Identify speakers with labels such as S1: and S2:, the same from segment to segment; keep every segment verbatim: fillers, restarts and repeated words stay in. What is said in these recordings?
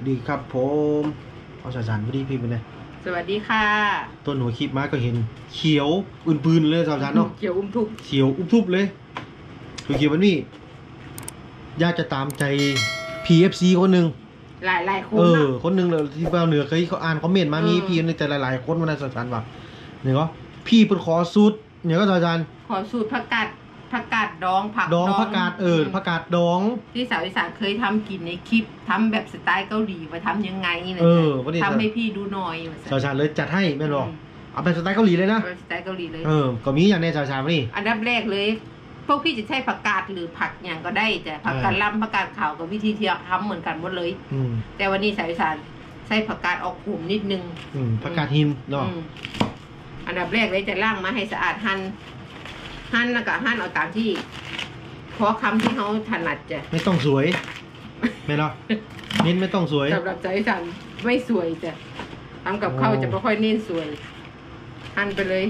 S1: ดีครับผมเอาสารๆพอดีพี่เป็นไง
S2: สวัสดีค่ะ
S1: ต้นหัวคลิปมาก็เห็นเขียวอื่นปืนเลยสารๆเนาะ
S2: เขียวอุ้มทุบ
S1: เขียวอุ้มทุบเลยคือเขียววันนี้อยากจะตามใจ พี เอฟ ซี คนหนึ่ง
S2: หลายหลายคน
S1: เออคนหนึ่งเลยที่บ้านเหนือเคยเขาอ่านคอมเมนต์มามีพี่ในแต่หลายๆคนมาในสารๆว่าเนี่ยก็พี่เป็นขอสูตรเนี่ยก็สาร
S2: ๆขอสูตรผักกาดผักกาดดองผัก
S1: ดองผักกาดเออผักกาดดอง
S2: ที่สาวอีสานเคยทำกินในคลิปทำแบบสไตล์เกาหลีว่าทำยังไงเนี่ยทำให้พี่ดูหน่อย
S1: สาวชาเลยจัดให้แม่บอกเอาเป็นสไตล์เกาหลีเลยนะ
S2: สไตล์เกาหลีเลย
S1: เออก็มีอย่างในสาวชานี่
S2: อันดับแรกเลยพวกพี่จะใช้ผักกาดหรือผักอย่างก็ได้แต่ผักกาดลำผักกาดขาวกับวิธีที่ทำเหมือนกันหมดเลยแต่วันนี้สาวอีสานใช้ผักกาดออกขมนิดนึง
S1: ผักกาดหินเนาะ
S2: อันดับแรกเลยจะล้างมาให้สะอาดหั่นหั่นแล้วก็หั่นเอาตามที่เพราะคำที่เขาถนัดจ้ะ
S1: ไม่ต้องสวยไม่หรอกเน้นไม่ต้องสวย
S2: สำหรับใจฉันไม่สวยจ้ะทำกับข้าวจะไม่ค่อยเน้นสวยหั่นไปเลย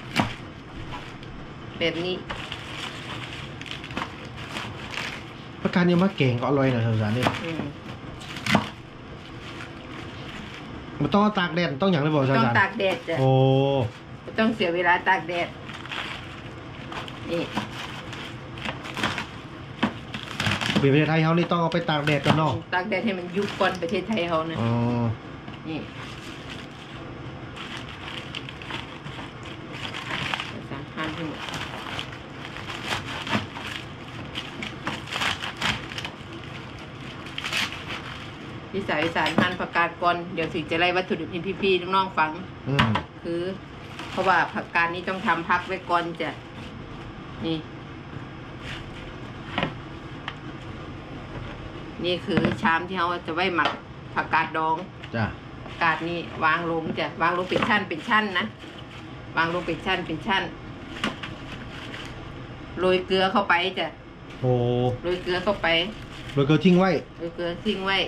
S2: แบบนี้
S1: ประการนี้มาเก่งก็อร่อยนะสาวๆนี่มันต้องตากแดดต้องอย่างไรบอกสาวๆ
S2: ต้องตากแดดจ้ะ
S1: โอ้
S2: ต้องเสียเวลาตากแดดนี่
S1: ประเทศไทยเขานี่ต้องเอาไปตากแดดกันเนาะ
S2: ตากแดดให้มันยุบก่อนประเทศไทยเขานะ
S1: อ๋อ
S2: นี่สามพันทั้งหมดพี่สาวอีสานหั่นผักกาดก่อนเดี๋ยวสิจะไล่วัตถุดิบให้พี่ๆน้องๆฟังคือเพราะว่าผักกาดนี้ต้องทำพักไว้ก่อนจ้ะนี่นี่คือชามที่เขาจะไว้หมักผักกาดดอง
S1: จ้ะ
S2: ผักกาดนี่วางลงจ้ะวางลงเป็นชั้นเป็นชั้นนะวางลงเป็นชั้นเป็นชั้นโรยเกลือเข้าไปจ้ะ
S1: โอ้
S2: โรยเกลือเข้าไป
S1: โรยเกลือทิ้งไว้
S2: โรยเกลือทิ้งไว้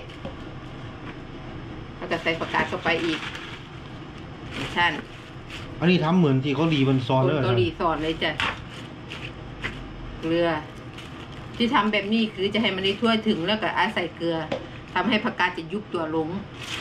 S2: แล้วก็ใส่ผักกาดเข้าไปอีกเป็นชั้น
S1: อันนี้ทำเหมือนที่เกาหลีมันซอนเลย
S2: เกาหลีซอนเลยจ้ะเกลือที่ทำแบบนี้คือจะให้มันได้ทั่วถึงแล้วก็อาศัยเกลือทำให้ผักกาดจะยุบตัวลง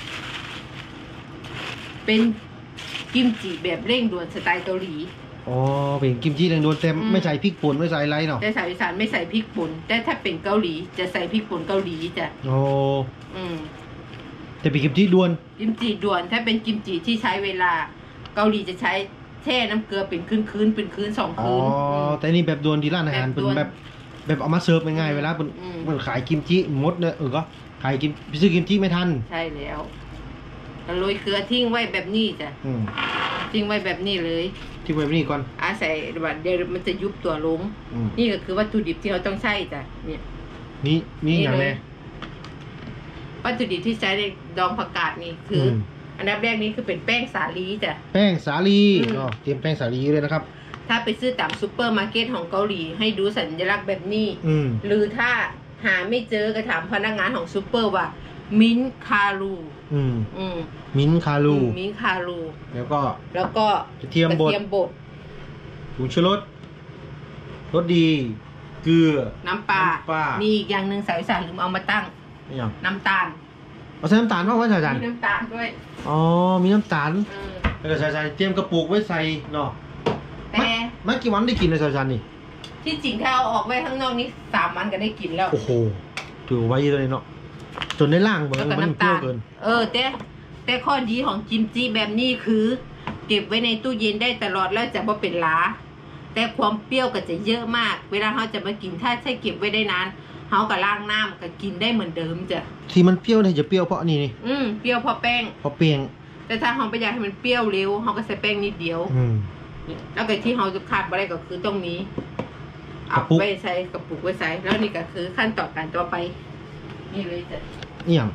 S2: เป็นกิมจิแบบเร่งด่วนสไตล์เกาหลี
S1: อ๋อเป็นกิมจิเร่งด่วนแต่ไม่ใส่พริกป่นไม่ใส่อะไรเนาะ
S2: แต่สาวอีสานไม่ใส่พริกป่นแต่ถ้าเป็นเกาหลีจะใส่พริกป่นเกาหลีจ้ะ
S1: โอ้
S2: อืม
S1: แต่เป็นกิมจิด่วน
S2: กิมจิด่วนถ้าเป็นกิมจิที่ใช้เวลาเกาหลีจะใช้แช่น้ำเกลือเป็นคืนคืนเป็นคืนสองคืน
S1: อ๋อแต่นี่แบบด่วนที่ร้านอาหารเป็นแบบแบบเอามาเสิร์ฟง่ายๆเวลาเป็นมันขายกิมจิมดเนี่ยเออก็ขายกิมซื้อกิมจิไม่ทัน
S2: ใช่แล้วโรยเกลือทิ้งไว้แบบนี้จ้ะทิ้งไว้แบบนี้เลย
S1: ทิ้งไว้แบบนี้ก่อน
S2: อาศัยแบบเดี๋ยวมันจะยุบตัวลงนี่ก็คือวัตถุดิบที่เราต้องใช้จ้ะเนี่ย
S1: นี่นี่อย่างไร
S2: วัตถุดิบที่ใช้ในดองผักกาดนี่คืออันดับแรกนี้คือเป็นแป้งสาลีจ้ะ
S1: แป้งสาลีอ๋อเตรียมแป้งสาลีเลยนะครับ
S2: ถ้าไปซื้อตามซูเปอร์มาร์เก็ตของเกาหลีให้ดูสัญลักษณ์แบบนี้หรือถ้าหาไม่เจอก็ถามพนักงานของซูเปอร์ว่ามิ้นคารู
S1: อืมอืมมิ้นคารู
S2: มิ้นคารู
S1: แล้วก็
S2: แล้วก็
S1: กระเทียมบดผงชูรสรสดีเกลือ
S2: น้ำปลานี่อีกอย่างหนึ่งสายสารลืมเอามาตั้งน้ำตาล
S1: เอาใส่น้ำตาลเพราะว่าใส่จาน
S2: มีน้ำตาลด้วย
S1: อ๋อมีน้ำตาลแล้วก็ใส่ใส่เตรียมกระปุกไว้ใส่เนาะแต่ไม่กี่วันได้กินเลยสาวชันนี่
S2: ที่จริงถ้าเอาออกไว้ข้างนอกนี่สามวันก็ได้กินแล้ว
S1: โอ้โหถือไว้เลยเนาะจนได้ล่างเบอร์มันเปรี้ยวเกิน
S2: เออแต่แต่ข้อดีของกิมจิแบบนี้คือเก็บไว้ในตู้เย็นได้ตลอดแล้วจะไม่เป็นล้าแต่ความเปรี้ยวก็จะเยอะมากเวลาเขาจะมากินถ้าใช้เก็บไว้ได้นานเขาก็ล้างน้ำก็กินได้เหมือนเดิมจ้ะ
S1: ที่มันเปรี้ยวเนี่ยจะเปรี้ยวเพราะนี่นี่
S2: อืมเปรี้ยวเพราะแป้ง
S1: เพราะแป้ง
S2: แต่ถ้าเขาไปอยากให้มันเปรี้ยวเร็วเขาก็ใส่แป้งนิดเดียว
S1: อืม
S2: แล้วก็ที่เขาจะขาดอะไรก็คือตรงนี้เอาไว้ใส่กระปุกไว้ใส่แล้วนี่ก็คือขั้นตอนการต่อไปนี่เลยจ้ะ
S1: นี่อย่าง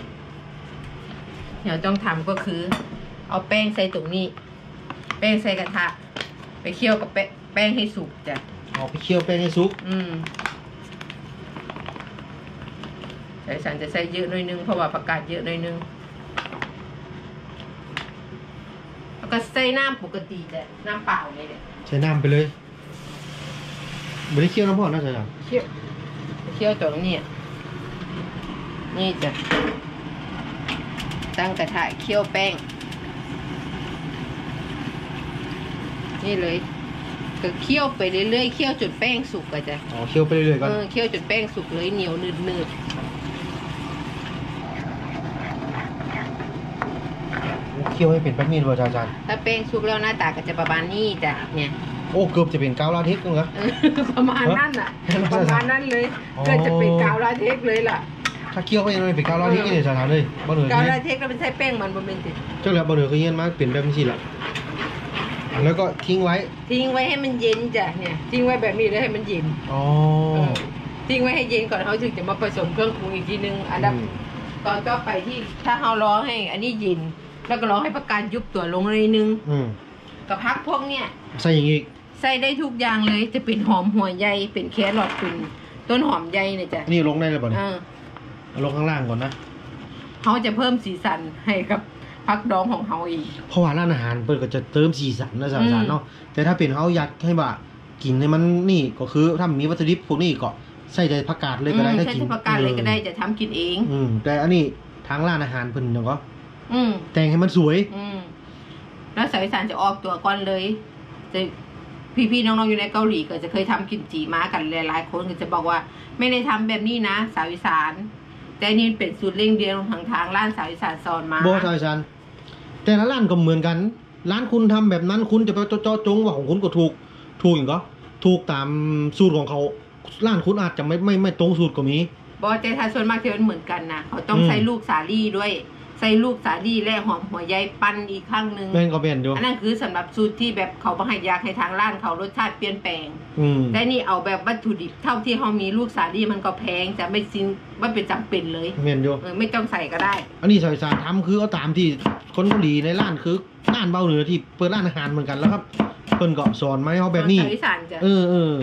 S2: เดี๋ยวต้องทำก็คือเอาแป้งใส่ตรงนี้แป้งใส่กระทะไปเคี่ยวกับแป้งให้สุกจ้ะ
S1: เอาไปเคี่ยวแป้งให้สุก
S2: อืมใส่ฉันจะใส่เยอะหน่อยนึงเพราะว่าผักกาดเยอะหน่อยนึงแล้วก็ใส่น้ำปกติจ้ะน้ำเปล่าเลยเนี่ย
S1: ใส่น้ำไปเลยไม่ได้เคี่ยวน้ำพอนะจ๊ะ
S2: เคี่ยวเคี่ยวตรงนี้นี่จ้ะตั้งกระทะเคี่ยวแป้งนี่เลยก็เคี่ยวไปเรื่อยๆเคี่ยวจนแป้งสุกอะจ้ะ
S1: อ๋อเคี่ยวไปเรื่อยๆก่อน
S2: เออเคี่ยวจนแป้งสุกเลยเหนียวหนืดๆ
S1: เคี่ยวให้เป็นแบบนี้เลยอาจารย์
S2: ถ้าแป้งสุกแล้วหน้าตาก็จะประมาณนี้จ้ะเนี่ย
S1: โอ้เกือบจะเป็นกาวลาเท็กซ์เหรอ
S2: ประมาณนั้นอ่ะประมาณนั้นเลยก็จะเป็นกาวลาเท็กซ์เลยล่ะ
S1: ถ้าเคี่ยวก็ยังเป็นกาวลาเท็กซ์นี่อาจารย์เลยบ่เหนือก
S2: าวลาเท็กซ์แล้วเป็นใช้แป้งมันบ่เป็นติ
S1: เจ้าแล้วบ่เหนือก็เย็นมากเปลี่ยนแบบนี้สิล่ะแล้วก็ทิ้งไว้
S2: ทิ้งไว้ให้มันเย็นจ้ะเนี่ยทิ้งไว้แบบนี้แล้วให้มันเย็น
S1: อ๋อ
S2: ทิ้งไว้ให้เย็นก่อนเขาถึงจะมาผสมเครื่องปรุงอีกทีนึงอันดับตอนต่อไปที่ถ้าเขารอให้อันนี้เย็นแล้วก็รอให้ผักกาดยุบตัวลงเลยนึงกับพักพวกเนี้ย
S1: ใส่อย่างอีก
S2: ใส่ได้ทุกอย่างเลยจะเป็นหอมหัวใหญ่เป็นแครอทเป็นต้นหอมใหญ่เนี่ยจ้ะ
S1: นี่ลงได้เลยป่ะเนี่ยลงข้างล่างก่อนนะ
S2: เขาจะเพิ่มสีสันให้กับพักดองของเขาอีก
S1: เพราะว่าร้านอาหารเปิดก็จะเติมสีสันนะสารเนาะแต่ถ้าเป็นเขาอยากให้แบบกินให้มันนี่ก็คือถ้ามีวัตถุดิบพวกนี้ก็ใส่ใจผักกาดเลยก็ได้ถ้า
S2: กินใส่ผักกาดเลยก็ได้จะทำกินเอง
S1: อืมแต่อันนี้ทางร้านอาหารเพิ่นยังก็
S2: อืม
S1: แต่งให้มันสวย
S2: อืมแล้วสายสารจะออกตัวก่อนเลยจะพี่ๆน้องๆอยู่ในเกาหลีก็จะเคยทำกิมจิมากันหลายๆคนก็จะบอกว่าไม่ได้ทำแบบนี้นะสาวอีสานแต่นี่เป็นสูตรเร่งเดียวทางทางร้านสาวอีสานสอนมา
S1: โบสาวอีสานแต่ละร้านก็เหมือนกันร้านคุณทำแบบนั้นคุณจะไปเจาะจงว่าของคุณก็ถูกถูกอย่างก็ถูกตามสูตรของเขาร้านคุณอาจจะไม่ไม่ไม่ตรงสูตรก็มี
S2: บอแต่ถ้าส่วนมากที่มันเหมือนกันนะเขาต้องใช้ลูกสาลี่ด้วยใส่ลูกสาลี่และหอมหัวใยปั้นอีกข้างนึง
S1: แม่นก็เปลี่ยนอยู่
S2: อันนั้นคือสำหรับสูตรที่แบบเขาบังคับอยากให้ทางร้านเขารสชาติเปลี่ยนแปลงแต่นี่เอาแบบวัตถุดิบเท่าที่เขามีลูกสาลี่มันก็แพงจะไม่ซิงไม่เป็นจำเป็นเลย
S1: เมียนอยู่
S2: ไม่ต้องใส่ก็ได้
S1: อันนี้สายสารทำคือเอาตามที่คนเกาหลีในร้านคือร้านเบาเหนือที่เปิดร้านอาหารเหมือนกันแล้วครับเพิ่นก็สอนมาให้เขาแบบนี้เออเออ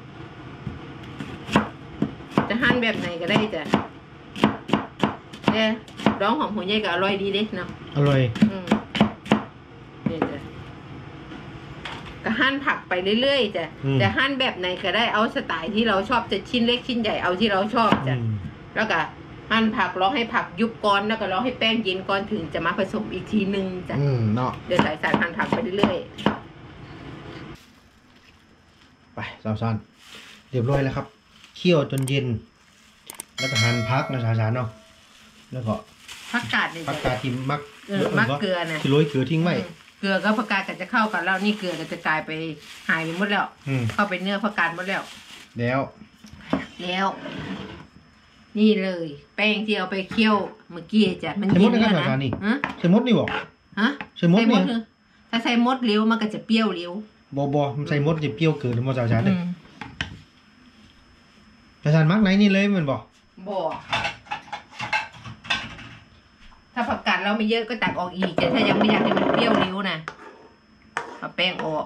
S2: จะหั่นแบบไหนก็ได้จ้ะเนี่ยร้องหอมหัวใหญ่ก็อร่อยดีเด็กเนาะ
S1: อร่อย
S2: อืมนี่จ้ะก็หั่นผักไปเรื่อยๆจ้ะแต่หั่นแบบไหนก็ได้เอาสไตล์ที่เราชอบจะชิ้นเล็กชิ้นใหญ่เอาที่เราชอบจ้ะแล้วก็หั่นผักรอให้ผักยุบก้อนแล้วก็รอให้แป้งเย็นก่อนถึงจะมาผสมอีกทีนึงจ้ะ
S1: เนาะ
S2: เดี๋ยวใส่สารหั่นผักไปเรื่อย
S1: ๆไปสาวซันเรียบร้อยแล้วครับเคี่ยวจนเย็นแล้วก็หั่นผักนะสาวซันเนาะแล้วก็
S2: ผักกาดเนี่ย
S1: ผักกาดที่มัก
S2: มักเกลือนะ
S1: ที่โรยเกลือทิ้งไว้
S2: เกลือก็ผักกาดก็จะเข้ากันแล้วนี่เกลือก็จะกลายไปหายไปหมดแล้วเข้าไปเนื้อผักกาดหมดแล้ว
S1: แล้ว
S2: แล้วนี่เลยแป้งที่เอาไปเคี่ยวเมื่อกี้จ้ะมัน
S1: เย็นแล้วนะใส่มดนี่บอก
S2: ฮะ
S1: ใส่มดนี่
S2: ถ้าใส่มดเลี้ยวมันก็จะเปรี้ยวเลี้ยว
S1: บอบอใส่มดจะเปรี้ยวเกินมอสาวชาเลยสาวชามักไหนนี่เลยมันบอก
S2: บอถ้าผักกาดเราไม่เยอะก็ตักออกอีกแต่ถ้ายังไม่อยากให้มันเปรี้ยวเลี้ยวนะเอาแป้งออก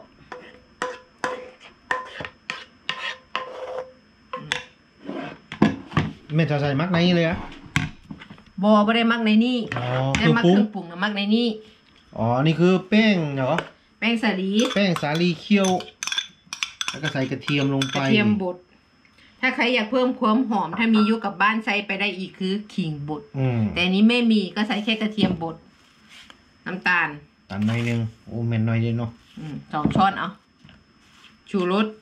S1: แม่จะใส่มักในนี่เลยอะ
S2: บอไม่ได้มักในนี่ได้มักเครื่องปรุงนะมักในนี่
S1: อ๋อนี่คือแป้งเหรอ
S2: แป้งสาลี
S1: แป้งสาลีเคี่ยวแล้วก็ใส่กระเทียมลงไป
S2: กระเทียมบดถ้าใครอยากเพิ่มความหอมถ้ามีอยู่กับบ้านใส่ไปได้อีกคือขิงบดแต่อันนี้ไม่มีก็ใส่แค่กระเทียมบดน้ำตาล
S1: ตาลหน่อยนึงโอ้แม่นหน่อยเดียวเนาะ
S2: สองช้อนเอาชูรส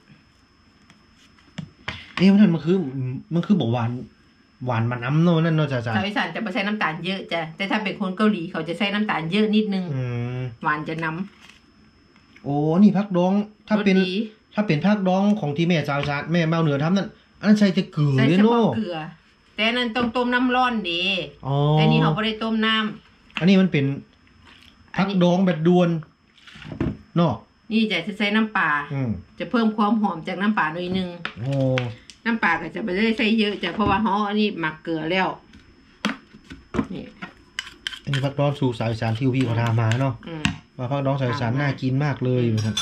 S1: เอ๊ะมันมันคือมันคือบอกหวานหวานมันน้ำโน่นั่นเนาะจ้าจ้า
S2: ชาวอีสานจะไม่ใช้น้ำตาลเยอะจ้ะแต่ถ้าเป็นคนเกาหลีเขาจะใช้น้ำตาลเยอะนิดนึงหวานจะน้
S1: ำโอ้นี่พักดองถ้าเป็นถ้าเป็นพักดองของที่แม่ชาวชาแม่เมาเหนือทำนั่นอันนั้นใช้จะเกลือ
S2: ใช่เฉพาะเกลือแต่นั้นต้องต้มน้ำร้อนดีแต่นี่เขาไม่ได้ต้มน้
S1: ำอันนี้มันเป็นพักดองแบบด่วนเนาะ
S2: นี่จะใช้น้ำปลาจะเพิ่มความหอมจากน้ำปลาหน่อยนึง
S1: โอ้
S2: น้ำปลาก็จะไม่ได้ใส่เยอะจ้ะเพราะว่าเขาอันนี้หมักเกลือแล้วนี่
S1: อันนี้พักดองสู่สายสารที่พี่เขาทำมาเนาะว่าพักดองสายสารน่ากินมากเลยครับ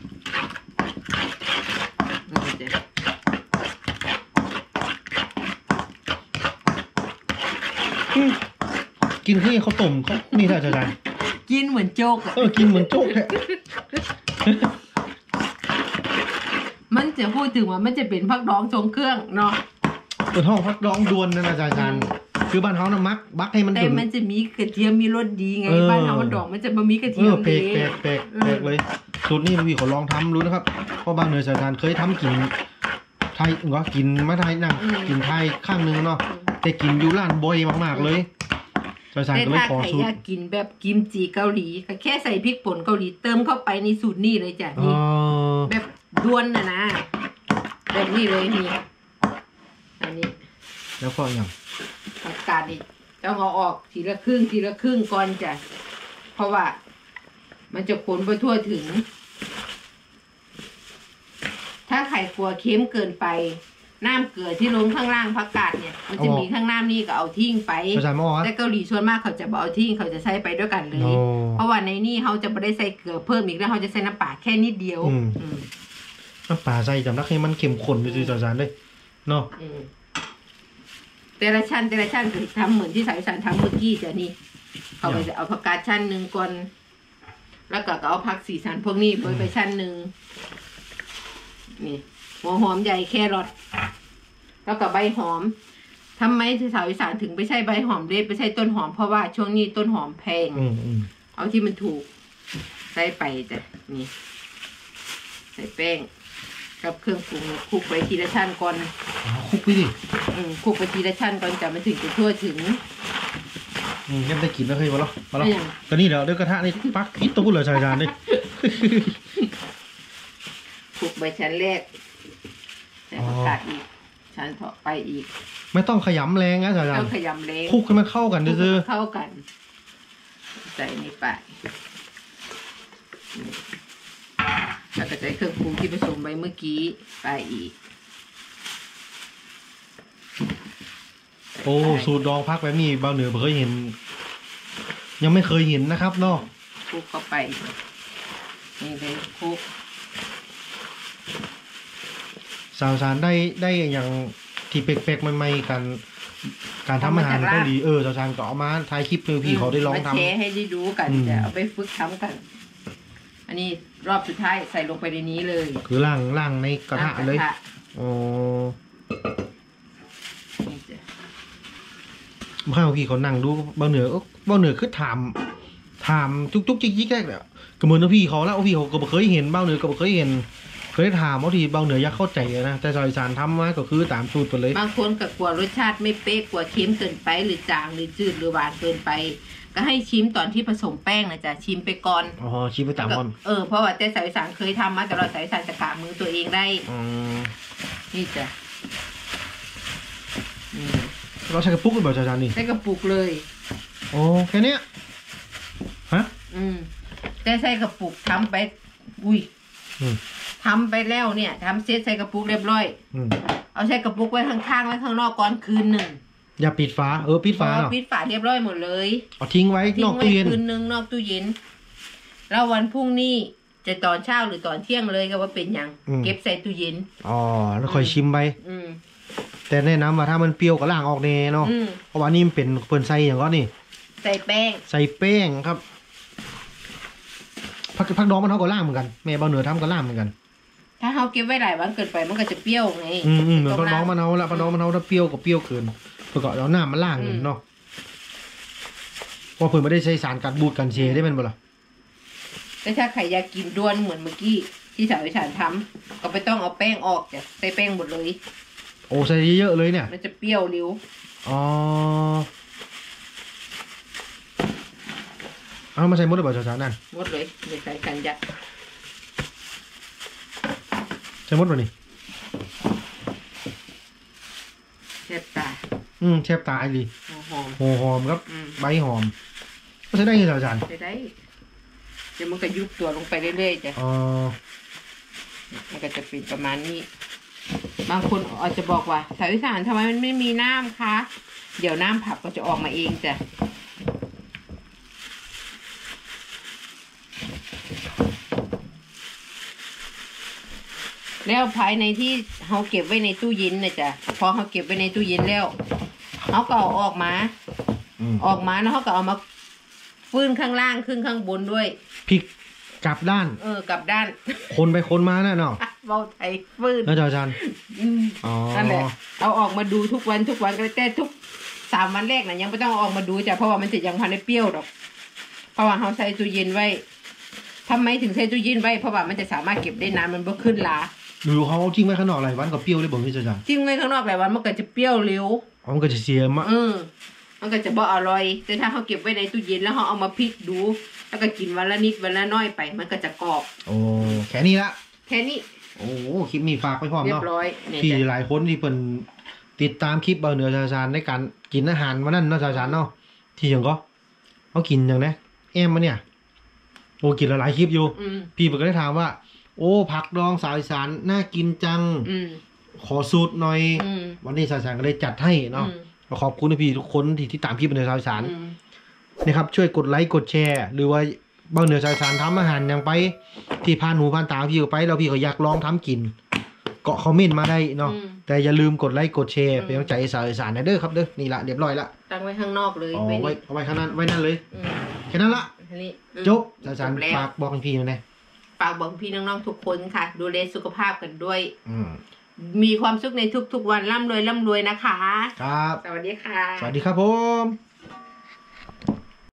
S1: กินที่เขาต้มเขานี่ท่าจะได้
S2: กินเหมือนโจ๊ก
S1: เออกินเหมือนโจ๊กแท้
S2: มันจะพูดถึงว่ามันจะเป็นพักดองทรงเครื่องเนาะ
S1: เป็นห้องพักดองดวนนะอาจารย์คือบ้านเฮานะมักบักให้มัน
S2: แต่
S1: ถึง
S2: มันจะมีกระเทียมมีรสดีไง
S1: เออ
S2: บ้านเรามันดอกมันจะบะมีกระ
S1: เอ
S2: เทีย
S1: อ
S2: ม
S1: แปลก
S2: เลย
S1: แปลกแปลกแปลกเลยสูตรนี้พี่ขอลองทำรู้นะครับเพราะบางเหนือสายทานเคยทำกินไทยก็กินมาไทยนั่งกินไทยข้างนึงเนาะแต่กินอยู่ร้านบ่อยมากๆเลยสายทาน
S2: แต่
S1: ก็เลย
S2: ถ้า
S1: ขอ
S2: ใคร
S1: สู
S2: อ
S1: ตร
S2: ยากกินแบบกิมจิเกาหลีก็แค่ใส่พริกป่นเกาหลีเติมเข้าไปในสูตรนี้เลยจ้ะ
S1: อ๋อ
S2: นี่แบบด้วนนะนะแบบนี้เลยนี่อันนี้
S1: แล้วก็อย่าง
S2: ผักกาดนี่ต้องเอาออกทีละครึ่งทีละครึ่งก่อนจ้ะเพราะว่า มันจะผลไปทั่วถึง ถ้าไข่กลัวเค็มเกินไปน้ำเกลือที่ลงข้างล่างผักกาดเนี่ย มันจะมีข้างน้ำนี่ก็เอาทิ้งไป
S1: สายทานมอ
S2: แต่เกาหลีส่วนมากเขาจะบเอาทิ้งเขาจะใส่ไปด้วยกันเลย
S1: โอ้
S2: เพราะว่าในนี่เขาจะไม่ได้ใส่เกลือเพิ่มอีกแล้วเขาจะใส่น้ำปลาแค่นิดเดียว
S1: อืม
S2: อืม
S1: น้ำปลาใส่จำนักให้มันเข้มข้นไปสิสายทานเลยเนาะ
S2: อืมแต่ละชั้นแต่ละชั้นคือทำเหมือนที่สายสารทำเมื่อกี้จ้ะนี่เขาก็จะเอาผักกาดชั้นหนึ่งก่อนแล้วก็เอาผักสีสันพวกนี้ไปไปชั้นหนึ่งนี่หัวหอมใหญ่แครอทแล้วก็ใบหอมทำไมที่สาวอีสานถึงไม่ใช่ใบหอมเล็บไม่ใช่ต้นหอมเพราะว่าช่วงนี้ต้นหอมแพง
S1: อืมอืม
S2: เอาที่มันถูกใส่ไปจ้ะนี่ใส่แป้งกับเครื่องปรุงคลุกไปทีละชั้นก่อน
S1: อ๋อคลุกไปดิ
S2: อืมคลุกไปทีละชั้นก่อนจ้ะมันถึงจะทั่วถึง
S1: อืมยังได้กินแล้วเคยมาแล้วมาแล้ว
S2: ไม่ยัง
S1: ตอนนี้เดี๋ยวเดี๋ยวกระทะนี่ปักพิษตัวพูดเลยสายทานเลย
S2: คลุกไปชั้นแรกใส่ผักกาดอีกชั้นต่อไปอีก
S1: ไม่ต้องขยำแรงนะสายทา
S2: ต้
S1: น
S2: องขยำเล้ง
S1: คลุกให้มันเข้ากัน
S2: คลุก
S1: ซื่อ
S2: ให้มันเข้ากัน ใส่นี่ไปนี่แล้วก็ใส่เครื่องปรุงที่ผสมไปเมื่อกี้ไปอีก
S1: ๆโอ้สูตรดองพักแบบนี้บางเหนือเคยเห็น ยังไม่เคยเห็นนะครับเนาะ
S2: คลุกเข้าไปนี่เลยคลุก
S1: สาวสารได้ได้อย่างที่เป๊กๆใหม่ๆกันการทำอาหารเกาหลีเออสาวสารก็เอามาถ่ายคลิปเพื่อพี่เขาได้ลองทำ
S2: มาแชร์ให้ได้ดูกัน
S1: อืม
S2: จะเอาไปฝึกทำกัน อันนี้รอบสุดท้ายใส่ลงไปในนี้เลย
S1: คือล่างล่างในกระทะเลย
S2: กร
S1: อ๋อ
S2: นี่จ้ะ
S1: ข้าวพี่เขานั่งดูบางเหนือเอ้อบางเหนือคือถามถามจุกจุกจิกจิกแรกเนี่ยก็เหมือนว่าพี่เขาแล้วพี่เขาก็บ่เคยเห็นบางเหนือก็บ่เคยเห็น เคยถามว่าทีบางเหนืออยากเข้าใจนะแต่สาวอีสานทำมาก็คือตามสูตรไปเลย
S2: บางคนก็กลัวรสชาติไม่เป๊ะกลัวเค็มเกินไปหรือจางหรือจืดหรือหวานเกินไป ก็ให้ชิมตอนที่ผสมแป้งนะจ๊ะชิมไปก่อน
S1: อ๋อชิมไปตามก่อน
S2: เออเพราะว่าแต่สาวอีสานเคยทำมาแต่เราสาวอีสานจะกะมือตัวเองได้
S1: อืม
S2: นี่จ้ะนี่
S1: เราใช้กระปุกหรือเปล่าอาจารย์นี่
S2: ใส่กระปุกเลย
S1: โอ้แค่เนี้ยฮะ
S2: อืมแต่ใส่กระปุกทำไป อุ้ย
S1: อืม
S2: ทำไปแล้วเนี่ยทำเสร็จใส่กระปุกเรียบร้อย
S1: อืม
S2: เอาใส่กระปุกไว้ข้างๆไว้ข้างนอกก่อนคืนหนึ่ง
S1: อย่าปิดฝาเออปิดฝา
S2: พอ
S1: เนาะ
S2: ปิดฝาเรียบร้อยหมดเลย
S1: เอาทิ้งไว้
S2: ทิ้
S1: น
S2: ง
S1: อก
S2: ไว้
S1: ตู้เย็น
S2: คืนหนึ่งนอกตู้เย็น แล้ววันพรุ่งนี้จะตอนเช้าหรือตอนเที่ยงเลยก็ว่าเป็นอย่างเก็บใส่ตู้เย็น
S1: อ๋อแล้วค่อยชิมไป
S2: อืม
S1: แต่แนะนำว่าถ้ามันเปรี้ยวก็ล้างออกแน่เนาะ
S2: อืม
S1: เพราะว่านี่มันเป็นเปิ่นใส่อย่างก็นี่
S2: ใส่แป้ง
S1: ใส่แป้งครับผักผักดองมันเท่ากับล่างเหมือนกันแม่เบาเหนือทำกับล่างเหมือนกัน
S2: ถ้าเขาเก็บไว้หลายวันเกินไปมันก็จะเปรี้ยวไง
S1: อืมอืมเหมือนผักดอง
S2: ต้
S1: มะนาวละผักดองมะนาวถ้าเปรี้ยวกับเปรี้ยวเกินเพื่อก็เอาหน้ามาล่าง
S2: อืม
S1: เนาะเพราะเพิ่นไม่ได้ใช้สารกัดบูดกันเชได้เป็นบ่ล่ะ
S2: แต่ถ้าใครอยากกินด้วนเหมือนเมื่อกี้ที่สาวอีสานทำก็ไม่ต้องเอาแป้งออกจ้ะใส่แป้งหมดเลย
S1: โอ้ใส่เยอะๆเลยเนี่ย
S2: มันจะเปรี้ยวเร็ว
S1: อ๋อเอามาใส่หมดเลยบ่าวสาวๆนั่น
S2: หมดเลยเดี๋ยวใส่กันจ้ะ
S1: ใส่หมดบ่นี่
S2: เสียบตา
S1: อืมแทบตายเลย
S2: หัวหอม
S1: หัวหอมครับ
S2: อืม
S1: ใบหอมก็ใช้ได้ยังไงอาจารย์
S2: ใส่ได้เดี๋ยวมันก็ยุบตัวลงไปเรื่อยๆจ้ะ
S1: อ๋อ
S2: มันก็จะเป็นประมาณนี้ บางคนอาจจะบอกว่าสาวอีสานทำไมมันไม่มีน้ำคะ เดี๋ยวน้ำผักก็จะออกมาเองจ้ะแล้วภายในที่เขาเก็บไว้ในตู้เย็นนะจ๊ะพอเขาเก็บไว้ในตู้เย็นแล้วเขาก็เอาออกมา
S1: อืม
S2: ออกมาแล้วเขาก็เอามาฟื้นข้างล่างขึ้นข้างบนด้วย
S1: พริกกลับด้าน
S2: เออกลับด้าน
S1: คนไปคนมาน่ะเนาะ
S2: เบาไทยฟื้น
S1: แล้วอาจารย์
S2: อืม
S1: อ๋อ
S2: นั่นแหละเอาออกมาดูทุกวันทุกวันก็แต่ทุกสามวันแรกนะยังไม่ต้องเอาออกมาดูจ้ะเพราะว่ามันจะยังพันได้เปรี้ยวดอกเพราะว่าเราใส่ตู้เย็นไว้ทำไมถึงใส่ตู้เย็นไว้เพราะว่ามันจะสามารถเก็บได้นานมันบ่ขึ้นลา
S1: ดูเขาทิ้งไว้ข้างนอกหลายวันก็เปรี้ยวเลยบอกพี่จ๋า
S2: ทิ้งไว้ข้างนอกหลายวันมันก็จะเปรี้ยวเร็ว
S1: มันก็จะเสียมะ
S2: เออมันก็จะบ่อร่อยแต่ถ้าเขาเก็บไว้ในตู้เย็นแล้วเขาเอามาพลิกดูแล้วก็กินวันละนิดวันละน้อยไปมันก็จะกรอบ
S1: โอ้แค่นี้ละ
S2: แค่นี้
S1: โอ้คลิปนี้ฝากไปพร้อมเนาะ
S2: เรียบร้อย
S1: พี่หลายคนที่เพิ่นติดตามคลิปเบาเหนือชาชานในการกินอาหารวันนั้นเนาะชาชานเนาะที่ยังก็เขากินอย่างนี้แอมมาเนี่ยโอ้กินหลายคลิปอยู่พี่เพิ่นก็ได้ถามว่าโอ้ผักดองสาวอีสานน่ากินจังขอสูตรหน่อยวันนี้ชาชานก็เลยจัดให้เนาะขอบคุณพี่ทุกคนที่ที่ตามคลิปเบาเหนือชาชานนะครับช่วยกดไลค์กดแชร์หรือว่าเบาเหนือชาชานทำอาหารอย่างไปที่ผ่านหูผ่านตาพี่ก็ไปแล้วพี่ก็อยากลองทำกินเกาะคอมเมนต์มาได้เนาะแต่อย่าลืมกดไลค์กดแชร์เป็นกำลังใจสาวอีสานเด้อครับเด้อนี่ละเรียบร้อยละ
S2: ตั้งไว้ข้างนอกเลย
S1: เอาไว้เอาไว้ข้างนั้นไว้นั่นเลยแค่นั้นละจบสาวอีสานฝากบอกพี่นะ
S2: ฝากบอกพี่น้องๆทุกคนค่ะดูแลสุขภาพกันด้วยมีความสุขในทุกๆวันร่ำรวยร่ำรวยนะคะ
S1: ครับ
S2: สวัสดีค่ะ
S1: สวัสดีครับผม